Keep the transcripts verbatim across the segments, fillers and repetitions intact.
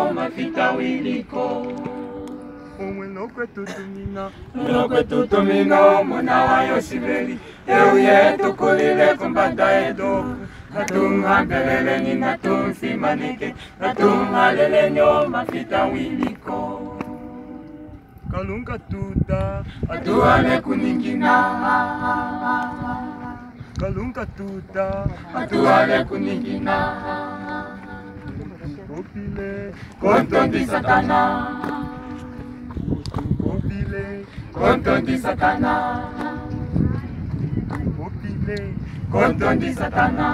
lenyo mafita wiliko. Omweno kwetu tumina, Mweno kwetu tumino muna wa Yoshibeli. Euye tukulile kumbada edo. Natunga belele ni natunsi maneke. Natunga lelenyo mafita wiliko. kalunga tuta, Atuale kuningina. kalunga tuta, Atuale kuningina. opile, Kontondi satana. opile, Kontondi satana. opile, Kontondi satana.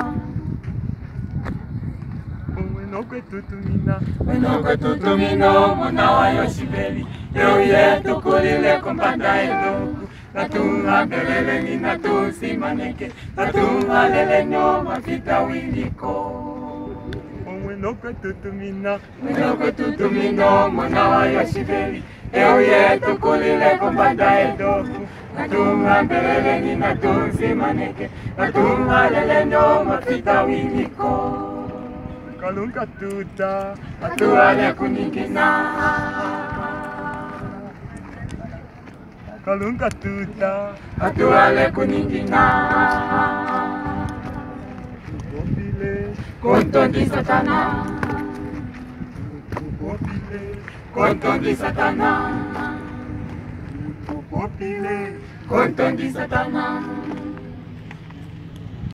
omweno kwetu tumina, Mweno kwetu tumino muna wa Yoshibeli. Euye tukulile kumbada edo. Natunga belele ni natunsi maneke. Natunga lelenyo mafita wiliko. omweno kwetu tumina, Mweno kwetu tumino muna wa Yoshibeli. Euye tukulile kumbada edo. Natunga belele ni natunsi maneke. Natunga lelenyo mafita wiliko. kalunga tuta, Atuale kuningina. kalunga tuta, Atuale kuningina. opile, Kontondi satana. opile, Kontondi satana. opile, Kontondi satana.